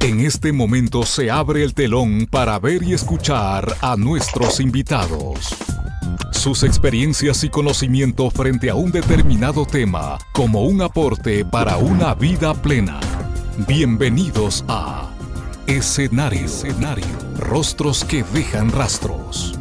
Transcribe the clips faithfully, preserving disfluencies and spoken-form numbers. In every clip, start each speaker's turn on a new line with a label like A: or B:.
A: En este momento se abre el telón para ver y escuchar a nuestros invitados. Sus experiencias y conocimiento frente a un determinado tema como un aporte para una vida plena. Bienvenidos a Escenario, Escenario, Rostros que dejan rastros.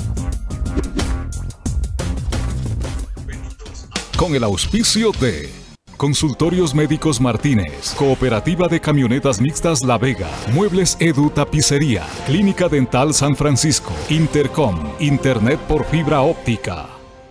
A: Con el auspicio de Consultorios Médicos Martínez, Cooperativa de Camionetas Mixtas La Vega, Muebles Edu Tapicería, Clínica Dental San Francisco, Intercom, Internet por fibra óptica.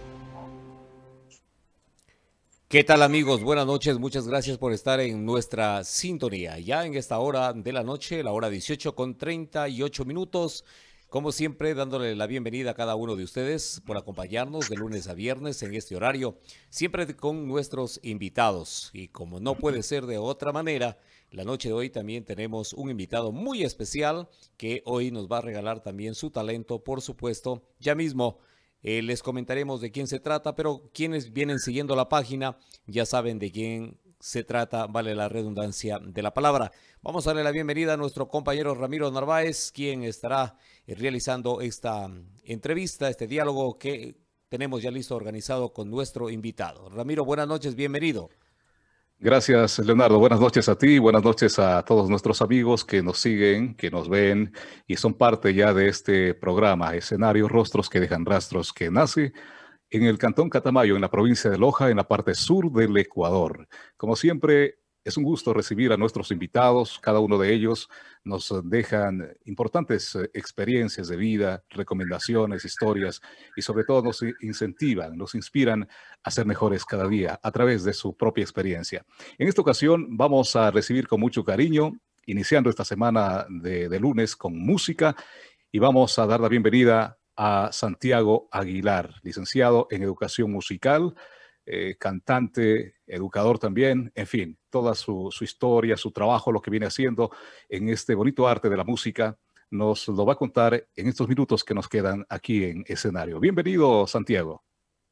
B: ¿Qué tal, amigos? Buenas noches, muchas gracias por estar en nuestra sintonía. Ya en esta hora de la noche, la hora dieciocho con treinta y ocho minutos, como siempre, dándole la bienvenida a cada uno de ustedes por acompañarnos de lunes a viernes en este horario, siempre con nuestros invitados. Y como no puede ser de otra manera, la noche de hoy también tenemos un invitado muy especial que hoy nos va a regalar también su talento, por supuesto. Ya mismo eh, les comentaremos de quién se trata, pero quienes vienen siguiendo la página ya saben de quién se trata, vale la redundancia de la palabra. Vamos a darle la bienvenida a nuestro compañero Ramiro Narváez, quien estará realizando esta entrevista, este diálogo que tenemos ya listo organizado con nuestro invitado. Ramiro, buenas noches, bienvenido.
C: Gracias, Leonardo. Buenas noches a ti, buenas noches a todos nuestros amigos que nos siguen, que nos ven y son parte ya de este programa, Escenario, Rostros que dejan rastros, que nace en el Cantón Catamayo, en la provincia de Loja, en la parte sur del Ecuador. Como siempre, es un gusto recibir a nuestros invitados. Cada uno de ellos nos dejan importantes experiencias de vida, recomendaciones, historias y sobre todo nos incentivan, nos inspiran a ser mejores cada día a través de su propia experiencia. En esta ocasión vamos a recibir con mucho cariño, iniciando esta semana de, de lunes con música, y vamos a dar la bienvenida a Santiago Aguilar, licenciado en Educación Musical, eh, cantante, educador también, en fin, toda su, su historia, su trabajo, lo que viene haciendo en este bonito arte de la música, nos lo va a contar en estos minutos que nos quedan aquí en Escenario. Bienvenido, Santiago.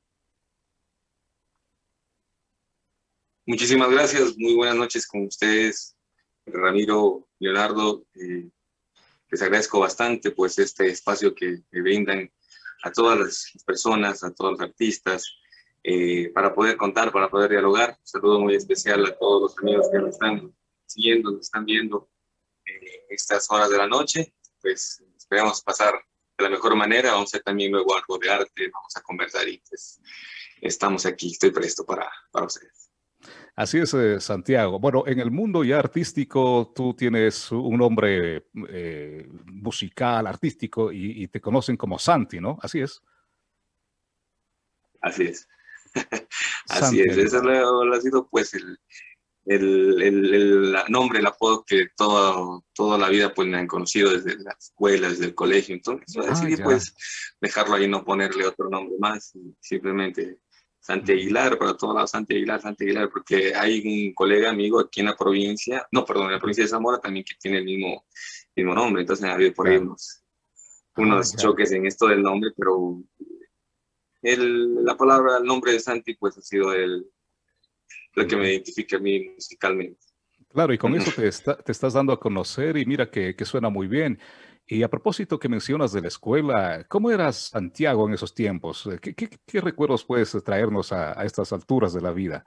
D: Muchísimas gracias, muy buenas noches con ustedes, Ramiro, Leonardo. Eh, Les agradezco bastante pues este espacio que me brindan a todas las personas, a todos los artistas, eh, para poder contar, para poder dialogar. Un saludo muy especial a todos los amigos que me están siguiendo, me están viendo eh, estas horas de la noche. Pues esperamos pasar de la mejor manera. Vamos a hacer también luego algo de arte, vamos a conversar y pues estamos aquí, estoy presto para, para ustedes.
C: Así es, eh, Santiago. Bueno, en el mundo ya artístico, tú tienes un nombre eh, musical, artístico, y, y te conocen como Santi, ¿no? Así es.
D: Así es. Así
C: Santi,
D: es. Ese ha sido, pues, el, el, el, el nombre, el apodo que todo, toda la vida pues, me han conocido desde la escuela, desde el colegio. Entonces, yo decidí, ah, pues, dejarlo ahí, no ponerle otro nombre más, y simplemente Santi Aguilar, para todos lados, Santi Aguilar, Santi Aguilar, porque hay un colega amigo aquí en la provincia, no, perdón, en la provincia de Zamora también que tiene el mismo, mismo nombre, entonces ha habido por ahí unos, unos ah, choques en esto del nombre, pero el, la palabra, el nombre de Santi, pues ha sido el, lo que me identifica a mí musicalmente.
C: Claro, y con eso te, está, te estás dando a conocer y mira que, que suena muy bien. Y a propósito que mencionas de la escuela, ¿cómo era Santiago en esos tiempos? ¿Qué, qué, qué recuerdos puedes traernos a, a estas alturas de la vida?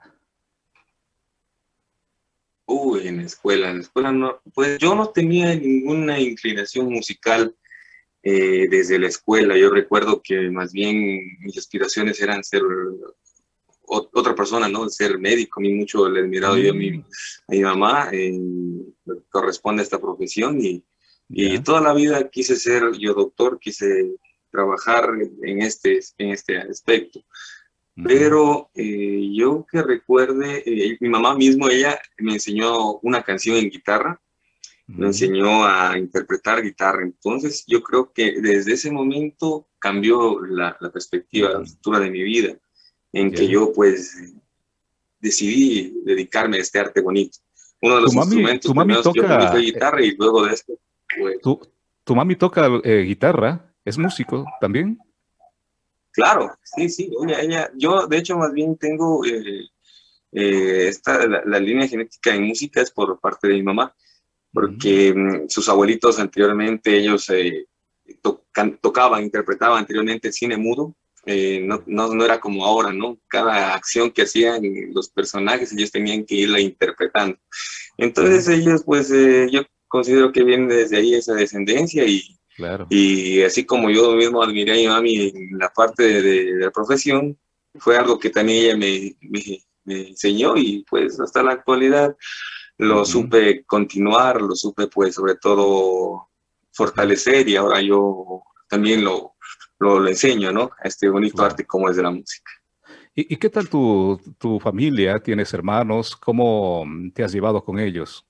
D: Uy, en la escuela, en la escuela no, pues yo no tenía ninguna inclinación musical eh, desde la escuela. Yo recuerdo que más bien mis aspiraciones eran ser o, otra persona, ¿no? Ser médico. A mí mucho le he admirado mm. yo a mi, a mi mamá, eh, corresponde a esta profesión y Y yeah. toda la vida quise ser yo doctor, quise trabajar en este, en este aspecto. Uh-huh. Pero eh, yo que recuerde, eh, mi mamá mismo, ella me enseñó una canción en guitarra, uh-huh. me enseñó a interpretar guitarra. Entonces yo creo que desde ese momento cambió la, la perspectiva, uh-huh. la estructura de mi vida, en yeah. que yo pues decidí dedicarme a este arte bonito. Uno de los
C: tu
D: instrumentos
C: mami, tu mami toca,
D: yo aprendí fue guitarra y luego de esto
C: ¿Tu, ¿Tu mami toca eh, guitarra? ¿Es músico también?
D: Claro, sí, sí. Ella, ella, yo, de hecho, más bien tengo eh, eh, esta, la, la línea genética en música es por parte de mi mamá. porque uh-huh. sus abuelitos anteriormente, ellos eh, tocan, tocaban, interpretaban anteriormente el cine mudo. Eh, no, no, no era como ahora, ¿no? Cada acción que hacían los personajes, ellos tenían que irla interpretando. Entonces ellos, pues, eh, yo considero que viene desde ahí esa descendencia y, claro. y así como yo mismo admiré a mi mami en la parte de, de, de la profesión, fue algo que también ella me, me, me enseñó y pues hasta la actualidad lo uh-huh. supe continuar, lo supe pues sobre todo fortalecer y ahora yo también lo Lo, lo enseño, ¿no? A este bonito claro. arte como es de la música.
C: ¿Y, y qué tal tu, tu familia? ¿Tienes hermanos? ¿Cómo te has llevado con ellos?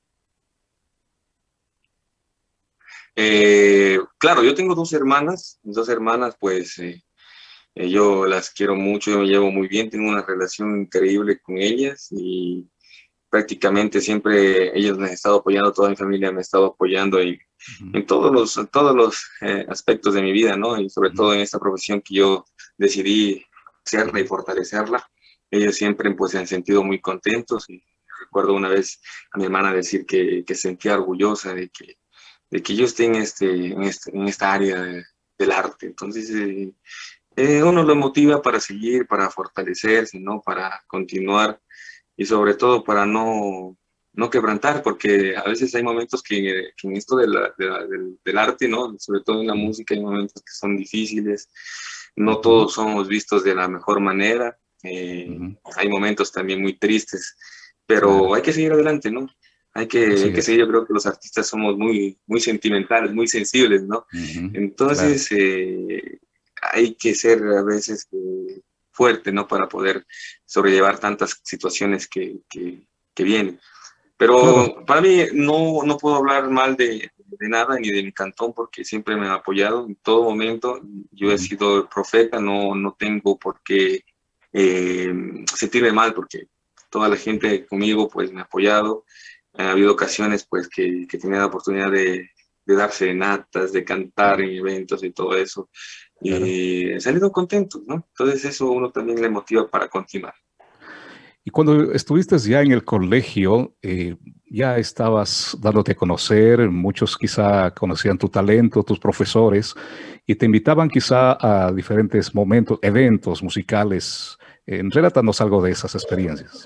D: Eh, claro, yo tengo dos hermanas. Mis dos hermanas, pues, eh, eh, yo las quiero mucho, yo me llevo muy bien, tengo una relación increíble con ellas y prácticamente siempre ellos me han estado apoyando, toda mi familia me ha estado apoyando y en todos los, en todos los eh, aspectos de mi vida, ¿no? Y sobre uh-huh. todo en esta profesión que yo decidí hacerla y fortalecerla. Ellos siempre pues se han sentido muy contentos y recuerdo una vez a mi hermana decir que, que sentía orgullosa de que, de que yo esté en, este, en, este, en esta área de, del arte. Entonces eh, eh, uno lo motiva para seguir, para fortalecerse, ¿no? Para continuar y sobre todo para no... no quebrantar, porque a veces hay momentos que, que en esto de la, de la, del, del arte, ¿no? Sobre todo en la música, hay momentos que son difíciles, no todos somos vistos de la mejor manera, eh, uh-huh. hay momentos también muy tristes, pero claro. hay que seguir adelante, ¿no? Hay que, sí, hay que seguir, yo creo que los artistas somos muy, muy sentimentales, muy sensibles, ¿no? Uh-huh. Entonces, claro. eh, hay que ser a veces eh, fuerte, ¿no? Para poder sobrellevar tantas situaciones que, que, que vienen. Pero claro. para mí no, no puedo hablar mal de, de nada ni de mi cantón porque siempre me ha apoyado en todo momento. Yo he sido el profeta, no, no tengo por qué eh, sentirme mal porque toda la gente conmigo pues me ha apoyado. Ha habido ocasiones pues que, que tenía la oportunidad de, de dar serenatas, de cantar en eventos y todo eso. Claro. Y he salido contento, ¿no? Entonces eso uno también le motiva para continuar.
C: Y cuando estuviste ya en el colegio, eh, ya estabas dándote a conocer, muchos quizá conocían tu talento, tus profesores, y te invitaban quizá a diferentes momentos, eventos musicales. Eh, relátanos algo de esas experiencias.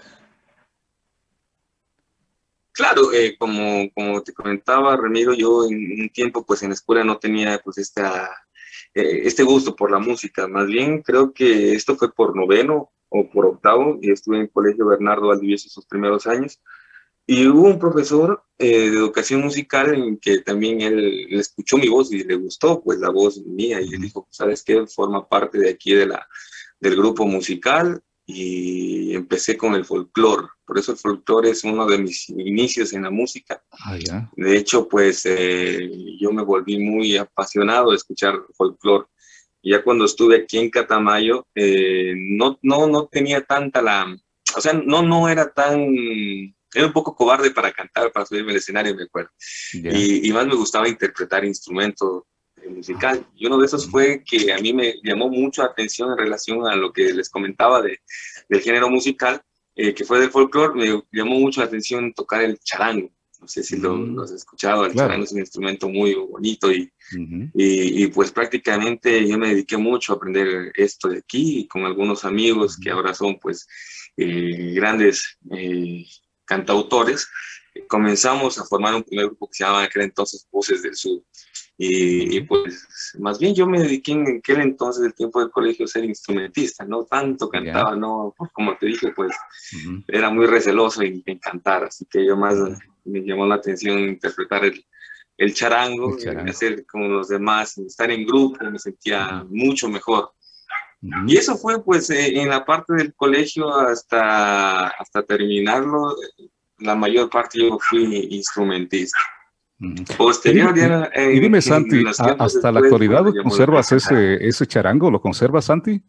D: Claro, eh, como, como te comentaba, Ramiro, yo en un tiempo pues en la escuela no tenía pues esta, eh, este gusto por la música. Más bien creo que esto fue por noveno o por octavo, y estuve en el colegio Bernardo Valdivieso esos primeros años, y hubo un profesor eh, de educación musical en que también él, él escuchó mi voz y le gustó pues la voz mía, y él dijo, ¿sabes qué? Forma parte de aquí de la, del grupo musical, y empecé con el folclore. Por eso el folclore es uno de mis inicios en la música.
C: Ah, yeah.
D: De hecho, pues eh, yo me volví muy apasionado de escuchar folclore. Ya cuando estuve aquí en Catamayo, eh, no, no, no tenía tanta la... O sea, no, no era tan... Era un poco cobarde para cantar, para subirme al escenario, me acuerdo. Yeah. Y, y más me gustaba interpretar instrumentos musical. Y uno de esos fue que a mí me llamó mucho la atención en relación a lo que les comentaba de, del género musical, eh, que fue del folclore. Me llamó mucho la atención tocar el charango. No sé si lo, lo has escuchado. El claro. charango es un instrumento muy bonito y, uh-huh. y, y pues prácticamente yo me dediqué mucho a aprender esto de aquí y con algunos amigos uh-huh. que ahora son pues eh, grandes eh, cantautores. Comenzamos a formar un primer grupo que se llamaba en aquel entonces Voces del Sur. Y, y pues más bien yo me dediqué en aquel entonces del tiempo del colegio a ser instrumentista, no tanto cantaba, yeah. no, como te dije, pues uh-huh. era muy receloso en, en cantar, así que yo más uh-huh. me llamó la atención interpretar el, el charango, el charango. Hacer como los demás, estar en grupo, me sentía uh-huh. mucho mejor. Uh-huh. Y eso fue pues eh, en la parte del colegio hasta, hasta terminarlo, la mayor parte yo fui instrumentista. Posterior,
C: y,
D: ya,
C: eh, y dime, Santi, hasta después, la actualidad pues, ¿conservas ese, ese charango? ¿Lo conservas, Santi?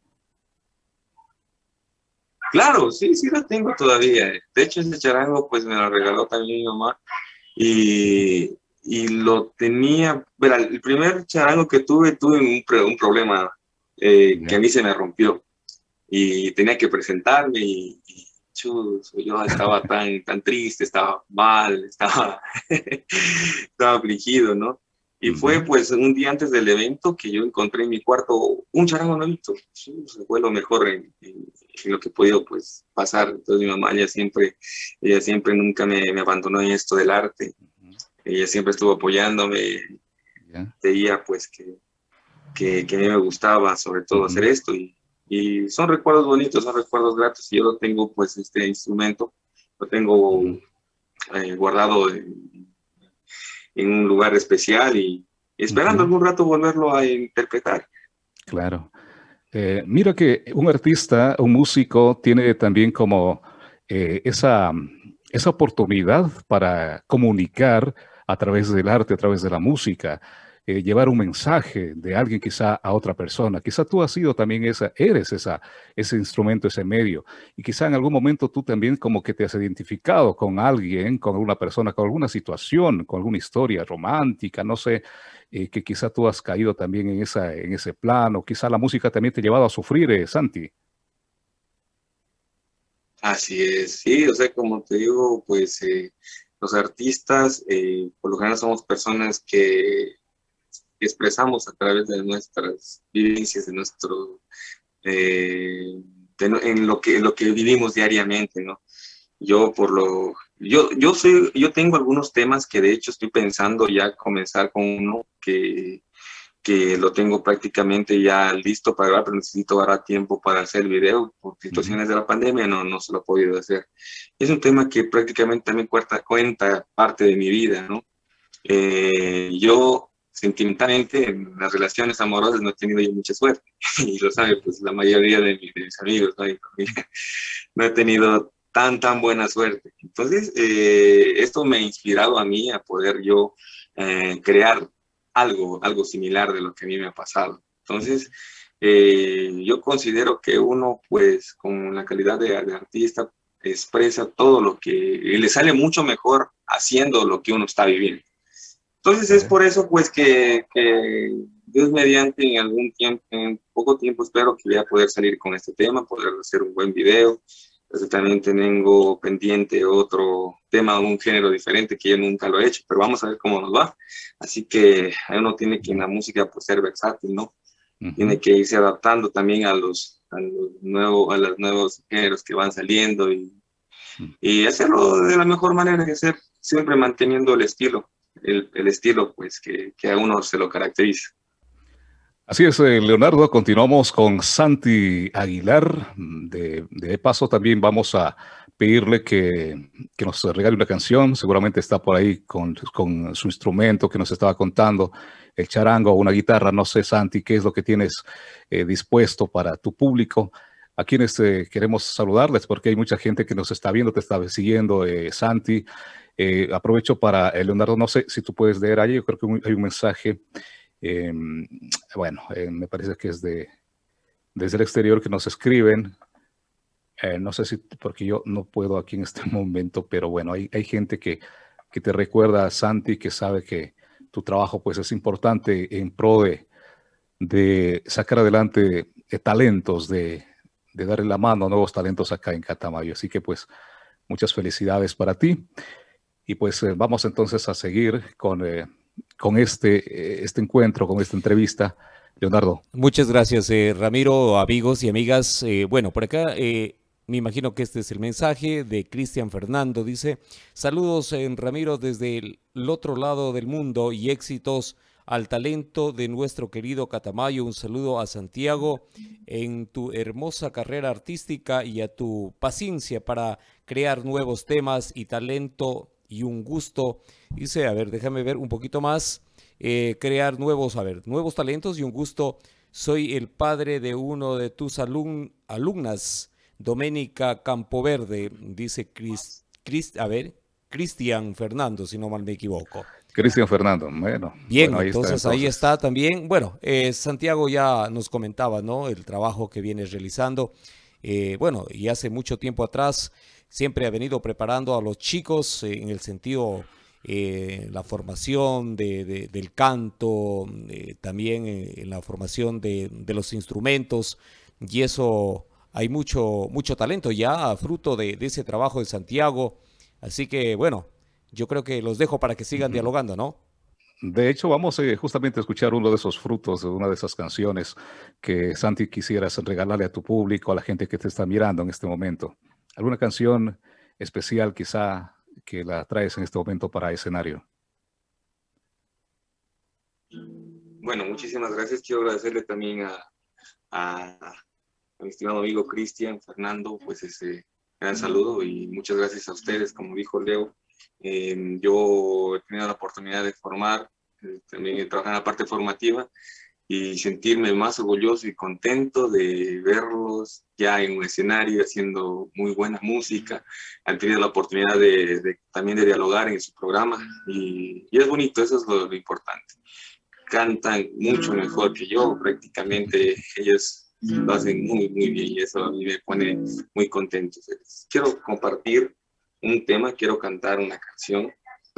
D: Claro, sí, sí lo tengo todavía. De hecho, ese charango pues me lo regaló también mi mamá y, y lo tenía, verá, el primer charango que tuve, tuve un, un problema eh, que a mí se me rompió y tenía que presentarme y, y chus, yo estaba tan, tan triste, estaba mal, estaba, estaba afligido, ¿no? Y fue pues un día antes del evento que yo encontré en mi cuarto un charango nuevito. Sí, fue lo mejor en, en, en lo que he podido pues pasar. Entonces mi mamá ella siempre, ella siempre nunca me, me abandonó en esto del arte. Uh-huh. Ella siempre estuvo apoyándome. Yeah. Veía pues que, que, que a mí me gustaba sobre todo uh-huh. hacer esto. Y, y son recuerdos bonitos, son recuerdos gratos. Y yo lo tengo pues este instrumento, lo tengo uh-huh. eh, guardado en, en un lugar especial y esperando uh-huh. algún rato volverlo a interpretar.
C: Claro. Eh, mira que un artista, un músico, tiene también como eh, esa, esa oportunidad para comunicar a través del arte, a través de la música, eh, llevar un mensaje de alguien quizá a otra persona. Quizá tú has sido también esa, eres esa, ese instrumento, ese medio. Y quizá en algún momento tú también como que te has identificado con alguien, con alguna persona, con alguna situación, con alguna historia romántica, no sé, eh, que quizá tú has caído también en, esa, en ese plano. Quizá la música también te ha llevado a sufrir, eh, Santi.
D: Así es, sí, o sea, como te digo, pues eh, los artistas, eh, por lo general somos personas que expresamos a través de nuestras vivencias, de nuestro, eh, de, en, lo que, en lo que vivimos diariamente, ¿no? Yo por lo, yo, yo soy, yo tengo algunos temas que de hecho estoy pensando ya comenzar con uno que, que lo tengo prácticamente ya listo para grabar, pero necesito ahora tiempo para hacer el video, por situaciones uh-huh. de la pandemia no, no se lo he podido hacer. Es un tema que prácticamente también cuenta, cuenta parte de mi vida, ¿no? Eh, yo sentimentalmente en las relaciones amorosas no he tenido yo mucha suerte, y lo sabe pues la mayoría de, mi, de mis amigos, ¿no? No he tenido tan, tan buena suerte. Entonces, eh, esto me ha inspirado a mí a poder yo eh, crear algo, algo similar de lo que a mí me ha pasado. Entonces, eh, yo considero que uno, pues, con la calidad de, de artista, expresa todo lo que le sale mucho mejor haciendo lo que uno está viviendo. Entonces es por eso pues que, que Dios mediante en algún tiempo, en poco tiempo espero que voy a poder salir con este tema, poder hacer un buen video. Entonces también tengo pendiente otro tema, un género diferente que yo nunca lo he hecho, pero vamos a ver cómo nos va. Así que uno tiene que en la música pues ser versátil, ¿no? Uh-huh. Tiene que irse adaptando también a los, a los, nuevos, a los nuevos géneros que van saliendo y, uh-huh. y hacerlo de la mejor manera, que ser siempre manteniendo el estilo. El, el estilo pues que, que a uno se lo caracteriza.
C: Así es, eh, Leonardo, continuamos con Santi Aguilar. De, de paso también vamos a pedirle que, que nos regale una canción. Seguramente está por ahí con, con su instrumento que nos estaba contando, el charango o una guitarra. No sé, Santi, qué es lo que tienes eh, dispuesto para tu público. A quienes eh, queremos saludarles porque hay mucha gente que nos está viendo, te está siguiendo, eh, Santi. Eh, aprovecho para, eh, Leonardo, no sé si tú puedes leer allí, yo creo que un, hay un mensaje, eh, bueno, eh, me parece que es de desde el exterior que nos escriben, eh, no sé si, porque yo no puedo aquí en este momento, pero bueno, hay, hay gente que, que te recuerda, Santi, que sabe que tu trabajo pues es importante en pro de, de sacar adelante eh, talentos, de, de darle la mano a nuevos talentos acá en Catamayo, así que pues muchas felicidades para ti. Y pues eh, vamos entonces a seguir con, eh, con este, eh, este encuentro, con esta entrevista. Leonardo.
B: Muchas gracias, eh, Ramiro, amigos y amigas. Eh, bueno, por acá eh, me imagino que este es el mensaje de Cristian Fernando. Dice, saludos, eh, Ramiro, desde el, el otro lado del mundo y éxitos al talento de nuestro querido Catamayo. Un saludo a Santiago en tu hermosa carrera artística y a tu paciencia para crear nuevos temas y talento y un gusto, dice, a ver, déjame ver un poquito más, eh, crear nuevos, a ver, nuevos talentos y un gusto. Soy el padre de uno de tus alum, alumnas, Doménica Campoverde, dice Chris, Chris, a ver, Cristian Fernando, si no mal me equivoco.
C: Cristian Fernando, bueno.
B: Bien,
C: bueno, ahí
B: entonces,
C: está, entonces
B: ahí está también, bueno, eh, Santiago ya nos comentaba, ¿no?, el trabajo que viene realizando, eh, bueno, y hace mucho tiempo atrás, siempre ha venido preparando a los chicos eh, en el sentido, eh, la formación de, de, del canto, eh, también eh, en la formación de, de los instrumentos, y eso hay mucho, mucho talento ya, fruto de, de ese trabajo de Santiago. Así que, bueno, yo creo que los dejo para que sigan dialogando, ¿no?
C: De hecho, vamos eh, justamente a escuchar uno de esos frutos, de una de esas canciones que, Santi, quisieras regalarle a tu público, a la gente que te está mirando en este momento. ¿Alguna canción especial quizá que la traes en este momento para escenario?
D: Bueno, muchísimas gracias. Quiero agradecerle también a, a, a mi estimado amigo Cristian, Fernando, pues ese gran saludo y muchas gracias a ustedes, como dijo Leo. Eh, yo he tenido la oportunidad de formar, eh, también he trabajado en la parte formativa y sentirme más orgulloso y contento de verlos ya en un escenario haciendo muy buena música. Han tenido la oportunidad de, de, también de dialogar en su programa y, y es bonito, eso es lo, lo importante. Cantan mucho mejor que yo, prácticamente ellos lo hacen muy, muy bien y eso a mí me pone muy contento. Quiero compartir un tema, quiero cantar una canción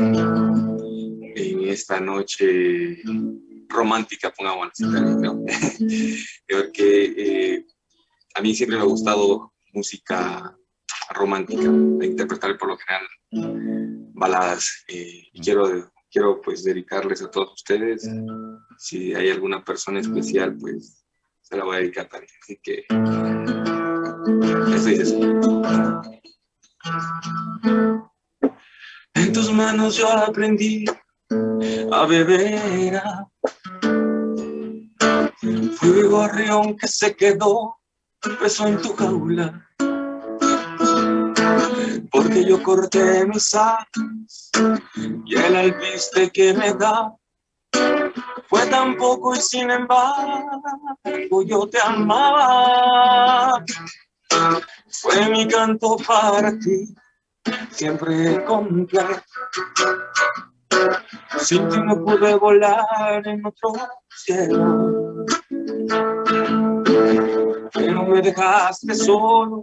D: en esta noche romántica, pongamos así también, ¿no? Porque eh, a mí siempre me ha gustado música romántica, de interpretar por lo general baladas eh, y quiero, quiero pues dedicarles a todos ustedes. Si hay alguna persona especial, pues se la voy a dedicar también. Así que eso dice así. En tus manos yo aprendí a beber. Fui gorrión que se quedó preso en tu jaula, porque yo corté mis alas y el alpiste que me da fue tan poco y sin embargo yo te amaba. Fue mi canto para ti, siempre completo. Sin ti no pude volar en otro cielo, pero me dejaste solo,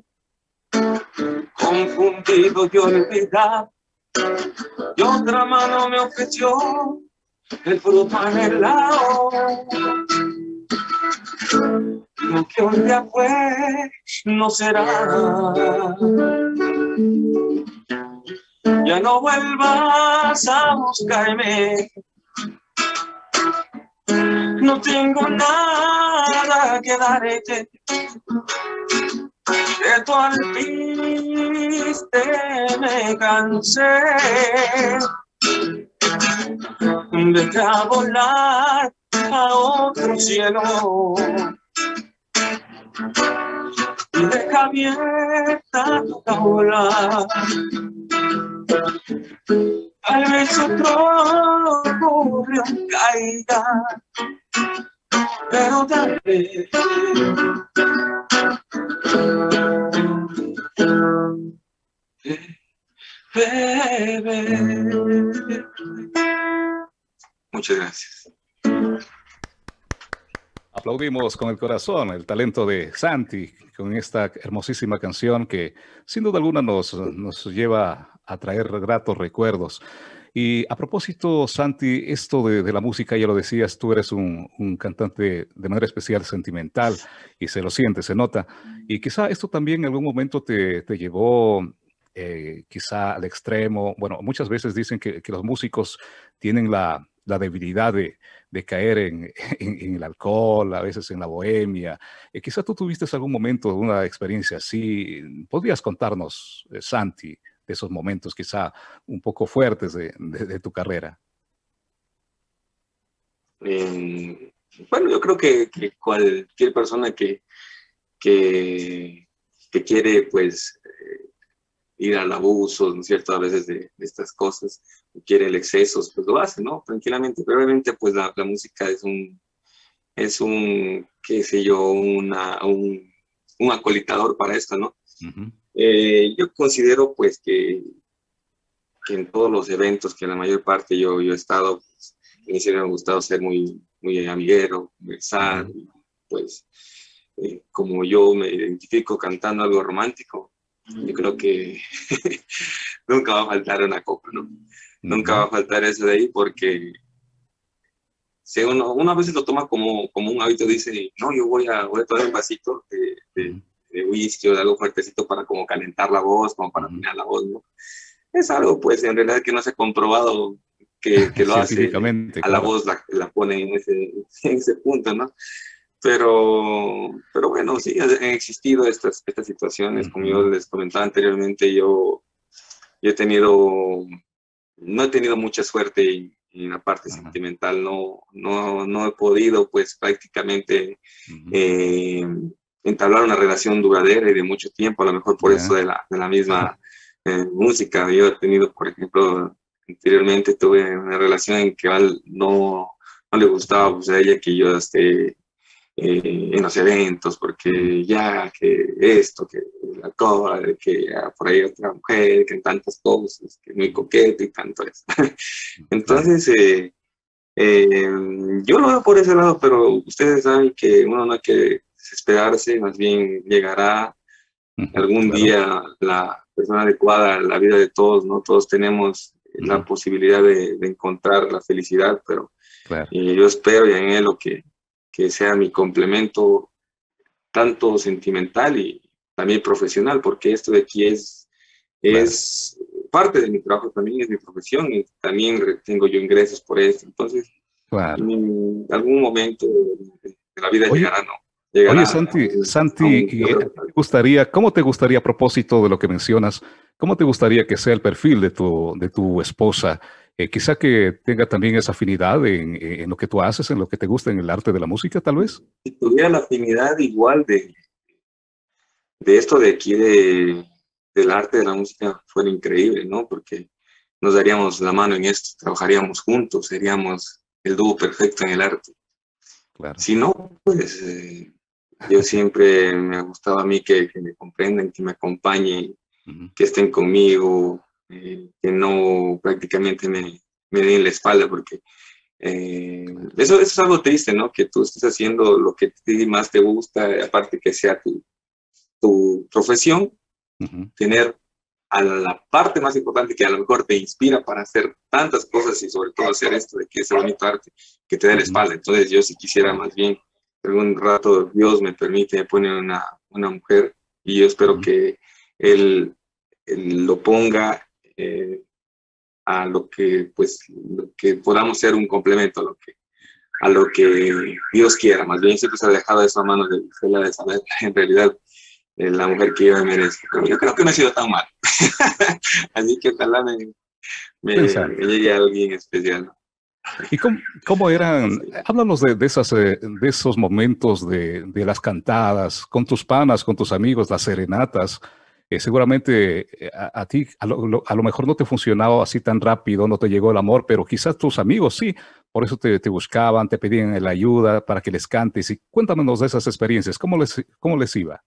D: confundido y olvidado. Y otra mano me ofreció el fruto anhelado. Lo que un día fue, no será. Ya no vuelvas a buscarme. No tengo nada que darte. De tu alpiste me cansé. Vete a volar a otro cielo y deja abierta tu jaula. Tal vez otro gorrión caiga, pero dale. Bebé. Muchas gracias.
C: Aplaudimos con el corazón el talento de Santi con esta hermosísima canción que sin duda alguna nos, nos lleva a traer gratos recuerdos. Y a propósito, Santi, esto de, de la música, ya lo decías, tú eres un, un cantante de manera especial sentimental y se lo siente, se nota. Y quizá esto también en algún momento te, te llevó eh, quizá al extremo. Bueno, muchas veces dicen que, que los músicos tienen la, la debilidad de, de caer en, en, en el alcohol, a veces en la bohemia. Eh, quizá tú tuviste algún momento, una experiencia así. ¿Podrías contarnos, eh, Santi, de esos momentos quizá un poco fuertes de, de, de tu carrera?
D: Eh, bueno, yo creo que, que cualquier persona que, que, que quiere pues eh, ir al abuso, ¿no es cierto?, a veces de, de estas cosas, quiere el exceso, pues lo hace, ¿no?, tranquilamente. Pero obviamente pues la, la música es un, es un, qué sé yo, una, un, un acolitador para esto, ¿no? Uh-huh. Eh, yo considero pues que, que en todos los eventos, que la mayor parte yo, yo he estado, pues, a mí siempre me ha gustado ser muy, muy amiguero, conversar, uh-huh. Pues eh, como yo me identifico cantando algo romántico, uh-huh. Yo creo que nunca va a faltar una copa, ¿no? Uh-huh. Nunca va a faltar eso de ahí, porque si uno, uno a veces lo toma como, como un hábito, dice, no, yo voy a, voy a tomar un vasito de, de, de whisky o de algo fuertecito para como calentar la voz, como para afinar la voz, ¿no? Es algo, pues, en realidad que no se ha comprobado que, que lo hace a la voz, la, la pone en ese, en ese punto, ¿no? Pero, pero bueno, sí, han existido estas, estas situaciones, uh-huh. Como yo les comentaba anteriormente, yo, yo he tenido, no he tenido mucha suerte en, en la parte uh-huh. sentimental, no, no, no he podido, pues, prácticamente uh-huh. eh, entablar una relación duradera y de mucho tiempo, a lo mejor por yeah. eso de la, de la misma eh, música. Yo he tenido, por ejemplo, anteriormente tuve una relación en que no, no le gustaba, pues, a ella que yo esté Eh, en los eventos, porque ya que esto, que la cosa, que ah, por ahí otra mujer, que en tantas cosas, que muy coqueta y tanto eso. Entonces, eh, eh, yo lo veo por ese lado, pero ustedes saben que uno no hay que desesperarse, más bien llegará algún claro. día la persona adecuada a la vida de todos, ¿no? Todos tenemos uh-huh. la posibilidad de, de encontrar la felicidad, pero claro. eh, yo espero y anhelo que que sea mi complemento tanto sentimental y también profesional, porque esto de aquí es, es claro. parte de mi trabajo, también es mi profesión y también tengo yo ingresos por esto. Entonces, claro. en algún momento de la vida oye, llegará, ¿no? Llegará
C: oye, Santi, a, Santi a un, ¿te gustaría, ¿cómo te gustaría, a propósito de lo que mencionas, cómo te gustaría que sea el perfil de tu, de tu esposa? Eh, quizá que tenga también esa afinidad en, en lo que tú haces, en lo que te gusta, en el arte de la música, tal vez.
D: Si tuviera la afinidad igual de, de esto de aquí, de, del arte de la música, fuera increíble, ¿no? Porque nos daríamos la mano en esto, trabajaríamos juntos, seríamos el dúo perfecto en el arte. Claro. Si no, pues eh, yo siempre me ha gustado a mí que, que me comprendan, que me acompañen, uh-huh. que estén conmigo, Eh, que no prácticamente me, me den la espalda, porque eh, eso, eso es algo triste, ¿no? Que tú estés haciendo lo que a ti más te gusta, aparte que sea tu, tu profesión, uh-huh. tener a la parte más importante que a lo mejor te inspira para hacer tantas cosas y sobre todo hacer esto de que es bonito arte, que te dé la espalda. Entonces yo si quisiera más bien, algún rato Dios me permite, me pone una, una mujer y yo espero uh-huh. que él, él lo ponga Eh, a lo que pues lo que podamos ser un complemento a lo que a lo que Dios quiera. Más bien siempre se ha dejado eso a manos de la de saber en realidad eh, la mujer que yo me merezco. Pero yo creo que no he sido tan mal. Así que ojalá me, me, me llegue a alguien especial, ¿no?
C: ¿Y cómo, cómo eran? Háblanos de, de, esas, de esos momentos de, de las cantadas con tus panas, con tus amigos, las serenatas. Eh, seguramente a, a ti a lo, a lo mejor no te funcionaba así tan rápido, no te llegó el amor, pero quizás tus amigos sí, por eso te, te buscaban, te pedían la ayuda para que les cantes. Y cuéntanos de esas experiencias, ¿cómo les, cómo les iba?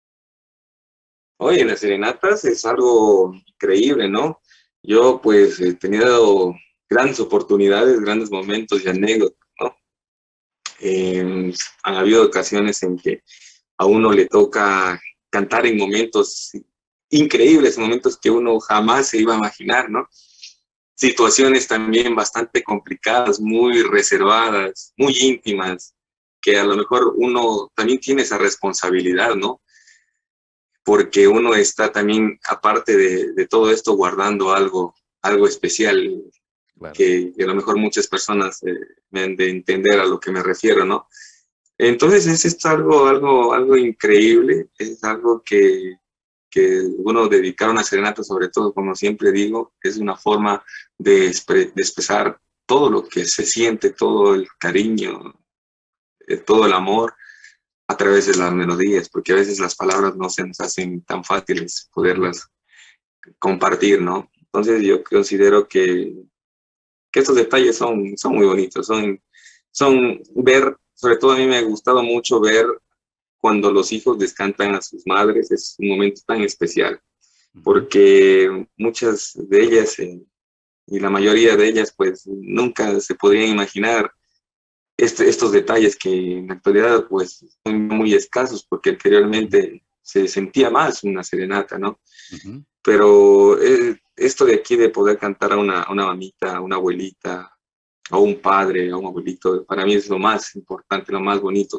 D: Oye, las serenatas es algo increíble, ¿no? Yo pues he tenido grandes oportunidades, grandes momentos y anécdotas, ¿no? Eh, han habido ocasiones en que a uno le toca cantar en momentos increíbles, momentos que uno jamás se iba a imaginar, ¿no? Situaciones también bastante complicadas, muy reservadas, muy íntimas, que a lo mejor uno también tiene esa responsabilidad, ¿no? Porque uno está también, aparte de, de todo esto, guardando algo, algo especial, claro. que, que a lo mejor muchas personas eh, me han de entender a lo que me refiero, ¿no? Entonces es esto algo, algo, algo increíble, es algo que, que uno dedicar una serenata, sobre todo, como siempre digo, es una forma de, expre, de expresar todo lo que se siente, todo el cariño, todo el amor a través de las melodías, porque a veces las palabras no se nos hacen tan fáciles poderlas compartir, ¿no? Entonces yo considero que, que estos detalles son, son muy bonitos, son, son ver. Sobre todo a mí me ha gustado mucho ver cuando los hijos les cantan a sus madres, es un momento tan especial, porque muchas de ellas, eh, y la mayoría de ellas, pues nunca se podrían imaginar este, estos detalles que en la actualidad pues son muy escasos, porque anteriormente se sentía más una serenata, ¿no? Uh-huh. Pero eh, esto de aquí de poder cantar a una, a una mamita, a una abuelita, a un padre, a un abuelito, para mí es lo más importante, lo más bonito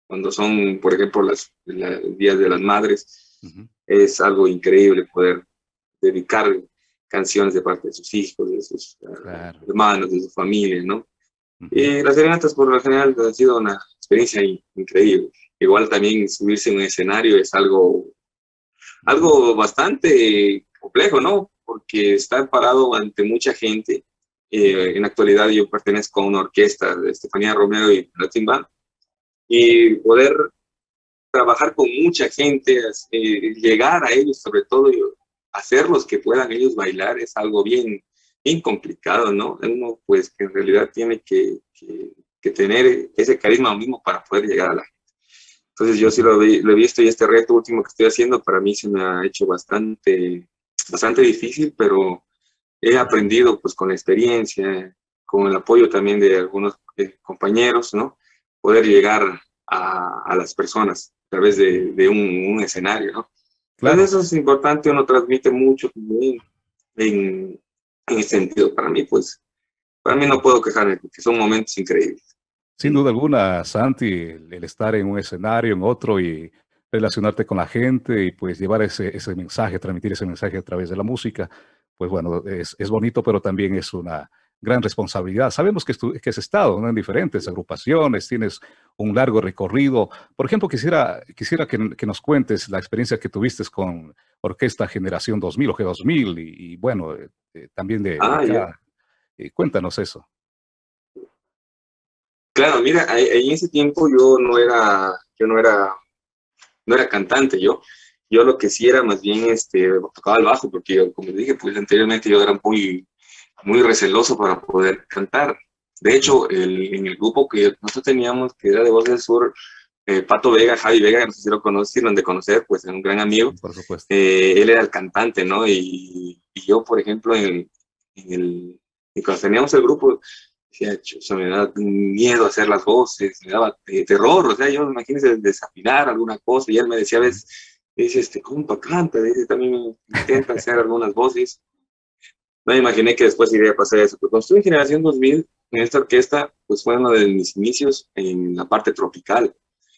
D: cuando son, por ejemplo, las, los días de las madres,
C: Uh-huh.
D: es algo increíble poder dedicar canciones de parte de sus hijos, de sus
C: Claro.
D: uh, hermanos, de su familia, ¿no?
C: Uh-huh.
D: Y las serenatas por lo general han sido una experiencia increíble. Igual también subirse en un escenario es algo, algo bastante complejo, ¿no? Porque estar parado ante mucha gente. Eh, en la actualidad yo pertenezco a una orquesta de Estefanía Romero y Latin Band, y poder trabajar con mucha gente, eh, llegar a ellos, sobre todo, y hacerlos que puedan ellos bailar, es algo bien, bien complicado, ¿no? Uno, pues, que en realidad tiene que, que, que tener ese carisma mismo para poder llegar a la gente. Entonces, yo sí lo, vi, lo he visto, y este reto último que estoy haciendo, para mí se me ha hecho bastante, bastante difícil, pero he aprendido, pues, con la experiencia, con el apoyo también de algunos eh, compañeros, ¿no? Poder llegar a, a las personas a través de, de un, un escenario, ¿no?
C: Claro.
D: Entonces eso es importante, uno transmite mucho también en, en ese sentido. Para mí, pues, para mí no puedo quejarme porque son momentos increíbles.
C: Sin duda alguna, Santi, el, el estar en un escenario, en otro y relacionarte con la gente y pues llevar ese, ese mensaje, transmitir ese mensaje a través de la música, pues bueno, es, es bonito, pero también es una gran responsabilidad. Sabemos que, estu- que has estado, ¿no?, en diferentes agrupaciones, tienes un largo recorrido. Por ejemplo, quisiera, quisiera que, que nos cuentes la experiencia que tuviste con Orquesta Generación dos mil o G dos mil y, y bueno, eh, eh, también de, de
D: Ah, ya.
C: acá. Eh, cuéntanos eso.
D: Claro, mira, ahí- ahí en ese tiempo yo no era, yo no era, no era cantante, yo. Yo lo que sí era más bien, este, tocaba el bajo, porque yo, como dije, pues anteriormente yo era muy, muy receloso para poder cantar. De hecho, el, en el grupo que nosotros teníamos, que era de Voz del Sur, eh, Pato Vega, Javi Vega, no sé si lo conoces, si lo han de conocer, pues es un gran amigo.
C: Por supuesto.
D: Eh, él era el cantante, ¿no? Y, y yo, por ejemplo, en el, en el, y cuando teníamos el grupo, decía, chuzo, me da miedo hacer las voces, me daba eh, terror, o sea, yo imagínese desafinar alguna cosa, y él me decía a veces, dice, este, compa, canta, dice, también intenta hacer algunas voces. No me imaginé que después iría a pasar eso, pero cuando estuve en Generación dos mil, en esta orquesta, pues fue uno de mis inicios en la parte tropical.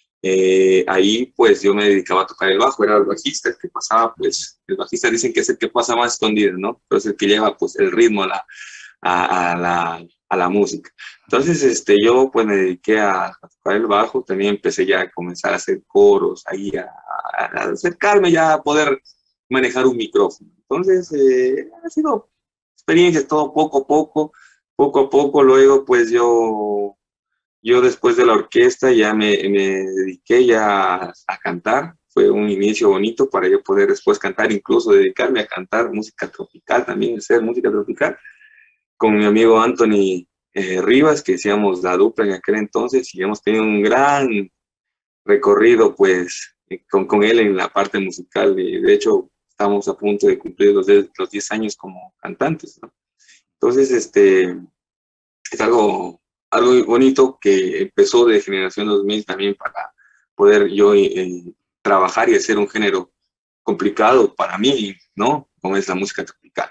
D: Eh, ahí pues yo me dedicaba a tocar el bajo, era el bajista, el que pasaba, pues, el bajista dicen que es el que pasa más escondido, ¿no? Pero es el que lleva pues el ritmo a la, a, a la, a la música. Entonces, este, yo pues me dediqué a, a tocar el bajo, también empecé ya a comenzar a hacer coros, ahí a, a acercarme ya a poder manejar un micrófono. Entonces, eh, ha sido experiencias, todo poco a poco, poco a poco, luego pues yo... Yo después de la orquesta ya me, me dediqué ya a, a cantar. Fue un inicio bonito para yo poder después cantar, incluso dedicarme a cantar música tropical, también hacer música tropical, con mi amigo Anthony eh, Rivas, que hacíamos la dupla en aquel entonces, y hemos tenido un gran recorrido pues eh, con, con él en la parte musical. Y de hecho, estamos a punto de cumplir los, de, los diez años como cantantes, ¿no? Entonces, este, es algo... algo bonito que empezó de Generación dos mil también para poder yo eh, trabajar y hacer un género complicado para mí, ¿no? Como es la música tropical.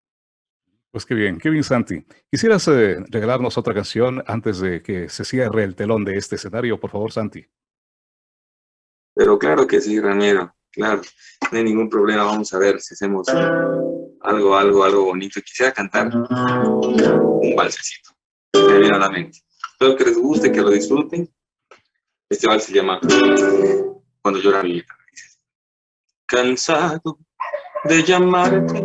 C: Pues qué bien, qué bien, Santi. ¿Quisieras eh, regalarnos otra canción antes de que se cierre el telón de este escenario, por favor, Santi?
D: Pero claro que sí, Ramiro, claro, no hay ningún problema. Vamos a ver si hacemos algo, algo, algo bonito. Quisiera cantar un valsecito. Me viene a la mente. Espero que les guste, que lo disfruten. Este vals se llama Cuando llora mi guitarra. Cansado de llamarte,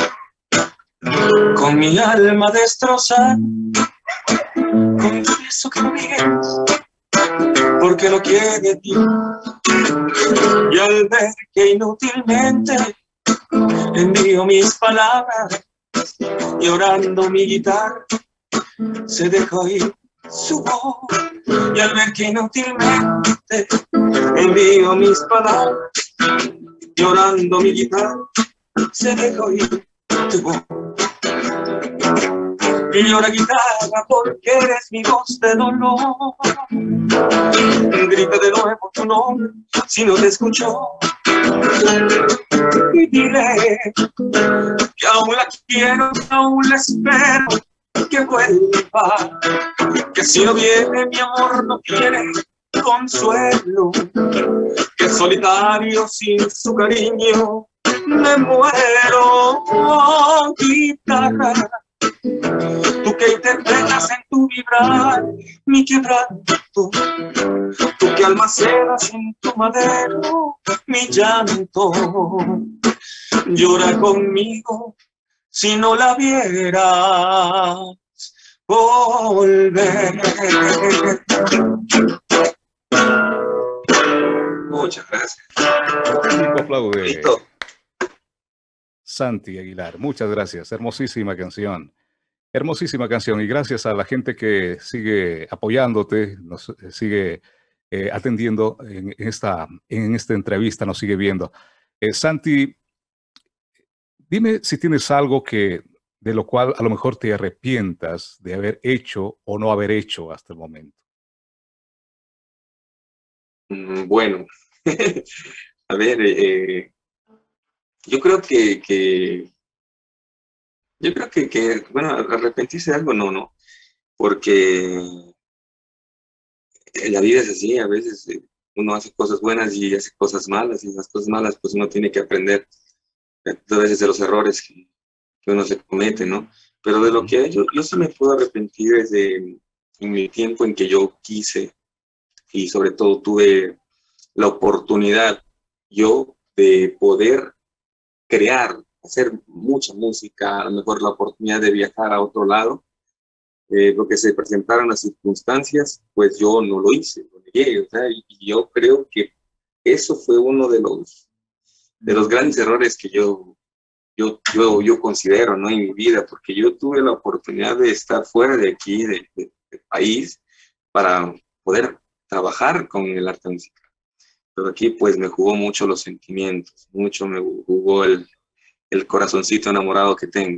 D: con mi alma destrozada, confieso que me niegas, porque no quiere de ti. Y al ver que inútilmente envío mis palabras, llorando mi guitarra, se dejó ir su voz. Y al ver que inútilmente envío mis palabras, llorando mi guitarra, se dejó ir tu voz. Y llora guitarra porque eres mi voz de dolor. Grita de nuevo tu nombre si no te escuchó. Y dile que aún la quiero, que aún la espero, que vuelva, que si no viene mi amor no viene, consuelo, que solitario sin su cariño me muero. Oh, guitarra, tú que interpretas en tu vibrar mi quebranto, tú que almacenas en tu madero mi llanto, llora conmigo si no la vieras volver. Muchas gracias.
C: Aplaude. Santi Aguilar, muchas gracias. Hermosísima canción. Hermosísima canción. Y gracias a la gente que sigue apoyándote, nos sigue eh, atendiendo en esta, en esta entrevista, nos sigue viendo. Eh, Santi, dime si tienes algo que, de lo cual a lo mejor te arrepientas de haber hecho o no haber hecho hasta el momento.
D: Bueno, a ver, eh, yo creo que, que yo creo que, que, bueno, arrepentirse de algo, no, no, porque la vida es así, a veces uno hace cosas buenas y hace cosas malas, y las cosas malas pues uno tiene que aprender a veces de los errores que, que uno se comete, ¿no? Pero de lo que yo, yo sí me puedo arrepentir desde en mi tiempo en que yo quise y sobre todo tuve la oportunidad yo de poder crear, hacer mucha música, a lo mejor la oportunidad de viajar a otro lado, eh, lo que se presentaron las circunstancias, pues yo no lo hice, lo negué, o sea, y, y yo creo que eso fue uno de los, de los grandes errores que yo, yo, yo, yo considero, ¿no? En mi vida, porque yo tuve la oportunidad de estar fuera de aquí, de, de, del país, para poder trabajar con el arte musical. Pero aquí pues me jugó mucho los sentimientos, mucho me jugó el, el corazoncito enamorado que tengo.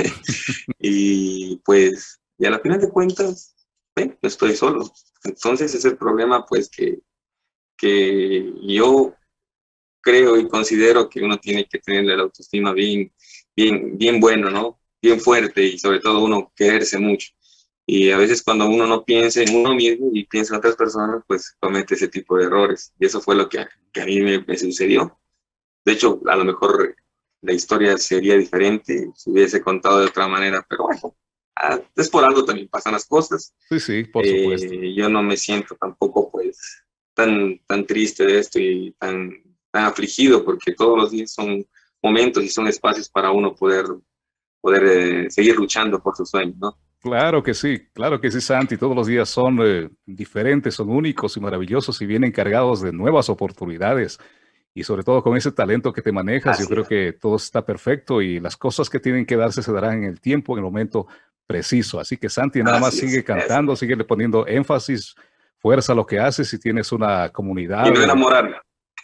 D: Y pues, y a la final de cuentas, eh, estoy solo. Entonces es el problema pues que, que yo creo y considero que uno tiene que tener la autoestima bien, bien, bien bueno, ¿no? Bien fuerte y sobre todo uno quererse mucho. Y a veces cuando uno no piensa en uno mismo y piensa en otras personas, pues comete ese tipo de errores. Y eso fue lo que, que a mí me, me sucedió. De hecho, a lo mejor la historia sería diferente si hubiese contado de otra manera, pero bueno, es por algo también pasan las cosas.
C: Sí, sí, por supuesto.
D: Eh, yo no me siento tampoco pues tan, tan triste de esto y tan, tan afligido, porque todos los días son momentos y son espacios para uno poder, poder eh, seguir luchando por sus sueños, ¿no?
C: Claro que sí, claro que sí, Santi. Todos los días son eh, diferentes, son únicos y maravillosos y vienen cargados de nuevas oportunidades. Y sobre todo con ese talento que te manejas,
D: Así
C: yo creo
D: es.
C: que todo está perfecto y las cosas que tienen que darse se darán en el tiempo, en el momento preciso. Así que Santi, nada más
D: Así
C: sigue
D: es,
C: cantando,
D: eso.
C: sigue le poniendo énfasis, fuerza a lo que haces y tienes una comunidad.
D: Y no enamorarme.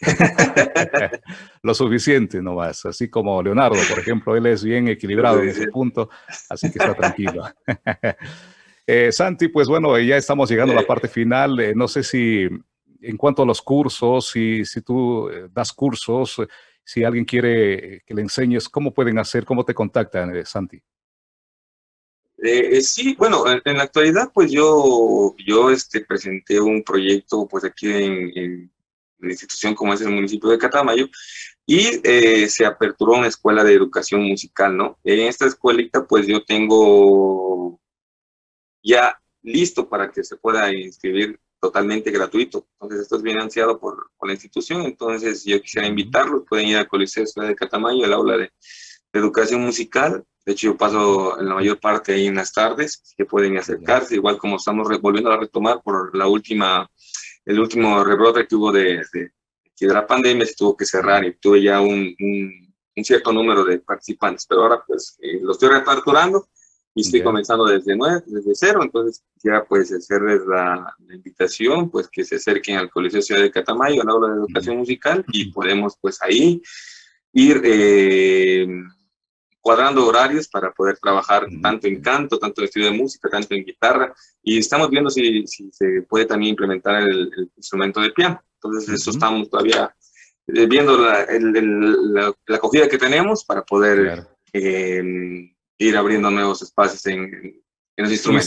C: Lo suficiente nomás, así como Leonardo, por ejemplo, él es bien equilibrado en ese punto, así que está tranquilo. eh, Santi, pues bueno, ya estamos llegando a la parte final. Eh, no sé si en cuanto a los cursos, si, si tú eh, das cursos, eh, si alguien quiere que le enseñes, ¿cómo pueden hacer? ¿Cómo te contactan, eh, Santi?
D: Eh, eh, sí, bueno, en, en la actualidad, pues yo, yo este, presenté un proyecto, pues aquí en, en una institución como es el municipio de Catamayo, y eh, se aperturó una escuela de educación musical, ¿no? En esta escuelita, pues yo tengo ya listo para que se pueda inscribir totalmente gratuito. Entonces, esto es financiado por, por la institución, entonces yo quisiera invitarlos, pueden ir al Coliseo Ciudad de Catamayo, el aula de, de educación musical. De hecho, yo paso en la mayor parte ahí en las tardes, que pueden acercarse, igual como estamos volviendo a retomar por la última, el último rebrote que hubo de, de, de la pandemia, se tuvo que cerrar y tuve ya un, un, un cierto número de participantes, pero ahora pues eh, lo estoy reaperturando y estoy yeah. comenzando desde nueve, desde cero, entonces ya pues hacerles la, la invitación, pues que se acerquen al Coliseo Ciudad de Catamayo, al aula de educación yeah. musical, y podemos pues ahí ir eh, cuadrando horarios para poder trabajar uh-huh. tanto en canto, tanto en estudio de música, tanto en guitarra, y estamos viendo si, si se puede también implementar el, el instrumento de piano. Entonces uh-huh. eso estamos todavía eh, viendo la, el, el, la, la acogida que tenemos para poder claro. eh, ir abriendo nuevos espacios en, en los instrumentos.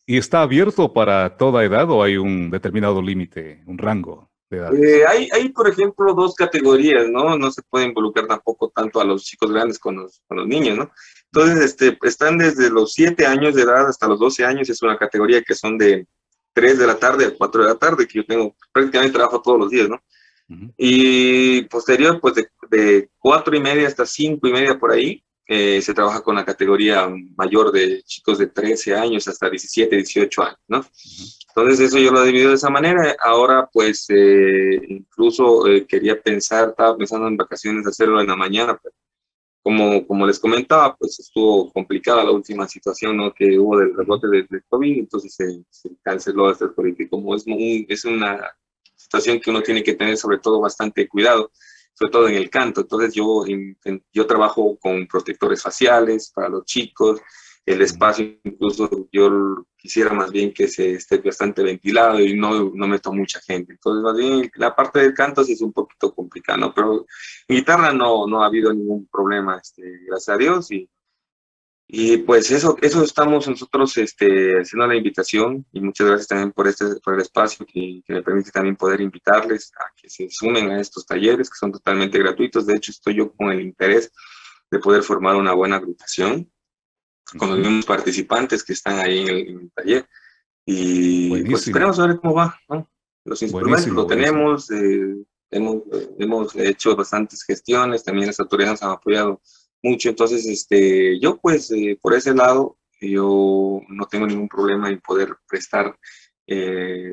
C: ¿Y está abierto para toda edad o hay un determinado límite, un rango de edad?
D: Eh, hay, hay, por ejemplo, dos categorías, ¿no? No se puede involucrar tampoco tanto a los chicos grandes con los, con los niños, ¿no? Entonces, este, están desde los siete años de edad hasta los doce años, es una categoría que son de tres de la tarde a cuatro de la tarde, que yo tengo, prácticamente trabajo todos los días, ¿no? Uh-huh. Y posterior, pues de, de cuatro y media hasta cinco y media por ahí, eh, se trabaja con la categoría mayor de chicos de trece años hasta diecisiete, dieciocho años, ¿no? Uh-huh. Entonces eso yo lo he dividido de esa manera. Ahora pues eh, incluso eh, quería pensar, estaba pensando en vacaciones hacerlo en la mañana, pero como, como les comentaba, pues estuvo complicada la última situación, ¿no? Que hubo del rebote del de COVID, entonces se, se canceló hasta el COVID. Y como es, un, es una situación que uno tiene que tener sobre todo bastante cuidado, sobre todo en el canto. Entonces yo, yo trabajo con protectores faciales para los chicos, el espacio incluso yo quisiera más bien que se esté bastante ventilado y no, no meto mucha gente. Entonces más bien la parte del canto sí es un poquito complicada, ¿no? Pero en guitarra no, no ha habido ningún problema, este, gracias a Dios. Y, y pues eso, eso estamos nosotros este, haciendo la invitación, y muchas gracias también por, este, por el espacio que, que me permite también poder invitarles a que se sumen a estos talleres que son totalmente gratuitos. De hecho estoy yo con el interés de poder formar una buena agrupación con los mismos participantes que están ahí en el, en el taller. Y buenísimo. Pues esperemos a ver cómo va, ¿no? Los instrumentos buenísimo, lo tenemos, eh, hemos, eh, hemos hecho bastantes gestiones, también las autoridades nos han apoyado mucho. Entonces, este, yo pues eh, por ese lado, yo no tengo ningún problema en poder prestar eh,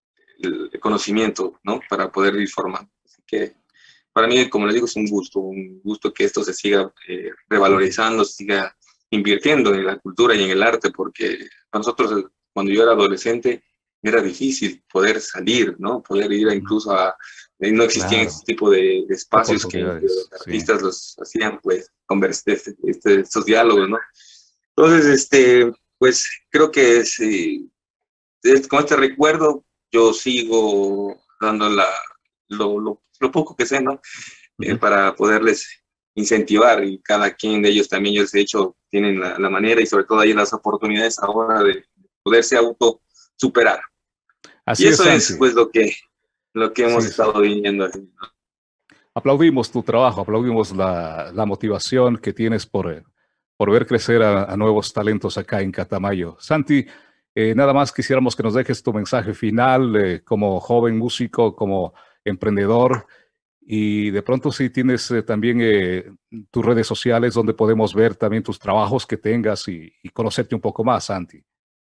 D: el conocimiento, ¿no? Para poder ir formando. Así que para mí, como les digo, es un gusto, un gusto que esto se siga eh, revalorizando, se siga invirtiendo en la cultura y en el arte, porque para nosotros, cuando yo era adolescente, era difícil poder salir, ¿no? Poder ir a incluso a... No existían claro. Ese tipo de, de espacios que los artistas sí. los hacían, pues, conversar, este, este, estos diálogos, ¿no? Entonces, este, pues, creo que es, eh, es, con este recuerdo, yo sigo dando la, lo, lo, lo poco que sé, ¿no? Uh-huh. Eh, para poderles incentivar, y cada quien de ellos también, yo les he hecho, tienen la, la manera y sobre todo hay las oportunidades ahora de poderse auto superar. Así y eso es, es pues lo que, lo que hemos sí, estado sí. viviendo.
C: Aplaudimos tu trabajo, aplaudimos la, la motivación que tienes por, por ver crecer a, a nuevos talentos acá en Catamayo. Santi, eh, nada más quisiéramos que nos dejes tu mensaje final eh, como joven músico, como emprendedor. Y de pronto si tienes eh, también eh, tus redes sociales donde podemos ver también tus trabajos que tengas y, y conocerte un poco más, Santi.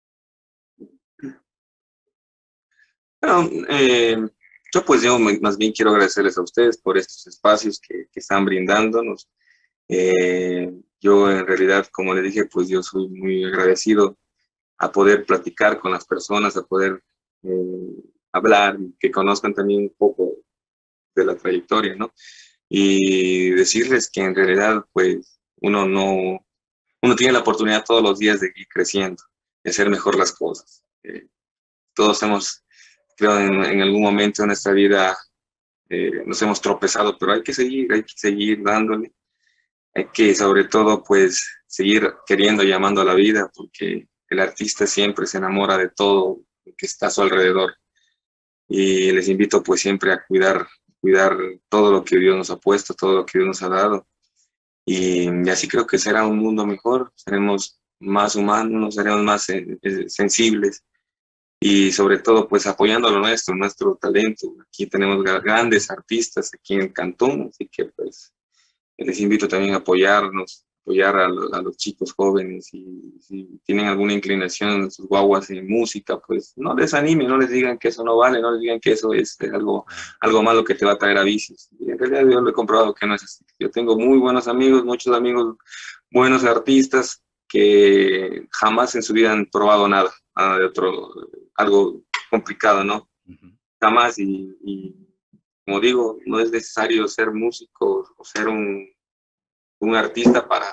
D: Bueno, eh, yo pues yo más bien quiero agradecerles a ustedes por estos espacios que, que están brindándonos. Eh, yo en realidad, como les dije, pues yo soy muy agradecido a poder platicar con las personas, a poder eh, hablar, que conozcan también un poco de la trayectoria, ¿no? Y decirles que en realidad, pues, uno no, uno tiene la oportunidad todos los días de ir creciendo, de hacer mejor las cosas. Eh, todos hemos, creo, en, en algún momento de nuestra vida eh, nos hemos tropezado, pero hay que seguir, hay que seguir dándole. Hay que, sobre todo, pues, seguir queriendo y amando a la vida, porque el artista siempre se enamora de todo lo que está a su alrededor. Y les invito, pues, siempre a cuidar cuidar todo lo que Dios nos ha puesto, todo lo que Dios nos ha dado. Y, y así creo que será un mundo mejor, seremos más humanos, seremos más eh, sensibles y sobre todo pues apoyando lo nuestro, nuestro talento. Aquí tenemos grandes artistas aquí en Cantón, así que pues les invito también a apoyarnos, apoyar a, lo, a los chicos jóvenes, y si tienen alguna inclinación en sus guaguas en música, pues no les animen, no les digan que eso no vale, no les digan que eso es algo, algo malo que te va a traer a vicios. Y en realidad yo lo he comprobado que no es así. Yo tengo muy buenos amigos, muchos amigos, buenos artistas que jamás en su vida han probado nada, nada de otro, algo complicado, ¿no? Uh-huh. Jamás, y, y como digo, no es necesario ser músico o ser un un artista para,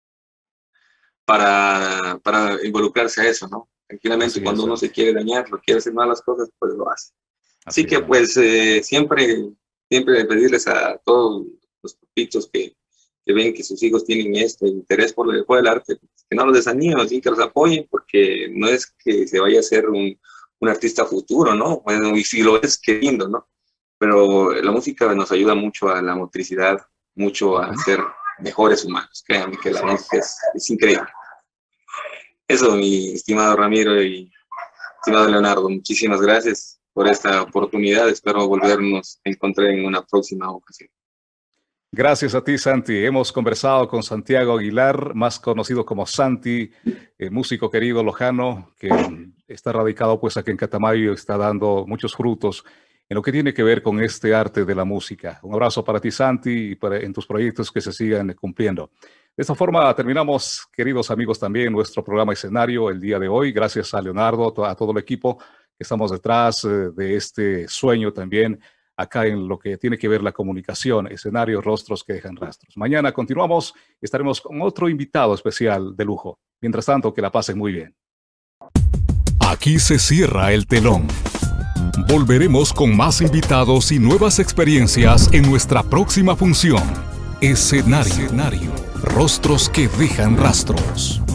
D: para, para involucrarse a eso, ¿no? Tranquilamente, así cuando es, uno se quiere dañar, no quiere hacer malas cosas, pues lo hace. Así, así que, es. pues, eh, siempre, siempre pedirles a todos los papitos que, que ven que sus hijos tienen este interés por el, por el arte, que no los desanimen, más bien que los apoyen, porque no es que se vaya a ser un, un artista futuro, ¿no? Bueno, y si lo es, qué lindo, ¿no? Pero la música nos ayuda mucho a la motricidad, mucho a ser mejores humanos. Créanme que la música es, es increíble. Eso, mi estimado Ramiro y estimado Leonardo, muchísimas gracias por esta oportunidad. Espero volvernos a encontrar en una próxima ocasión.
C: Gracias a ti, Santi. Hemos conversado con Santiago Aguilar, más conocido como Santi, eh, músico querido lojano, que está radicado pues aquí en Catamayo y está dando muchos frutos en lo que tiene que ver con este arte de la música. Un abrazo para ti, Santi, y para, en tus proyectos que se sigan cumpliendo. De esta forma terminamos, queridos amigos, también nuestro programa Escenario el día de hoy. Gracias a Leonardo, a todo el equipo que estamos detrás eh, de este sueño también, acá en lo que tiene que ver la comunicación, escenarios, rostros que dejan rastros. Mañana continuamos, estaremos con otro invitado especial de lujo. Mientras tanto, que la pasen muy bien.
A: Aquí se cierra el telón. Volveremos con más invitados y nuevas experiencias en nuestra próxima función. Escenario, Escenario. Rostros que dejan rastros.